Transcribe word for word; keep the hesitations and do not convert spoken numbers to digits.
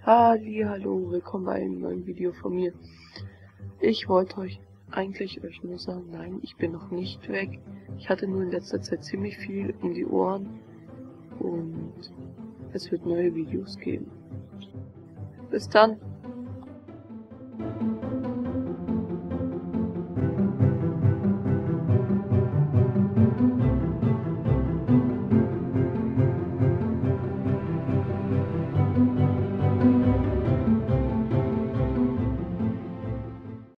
Hallo, willkommen bei einem neuen Video von mir. Ich wollte euch eigentlich euch nur sagen, nein, ich bin noch nicht weg. Ich hatte nur in letzter Zeit ziemlich viel um die Ohren und es wird neue Videos geben. Bis dann!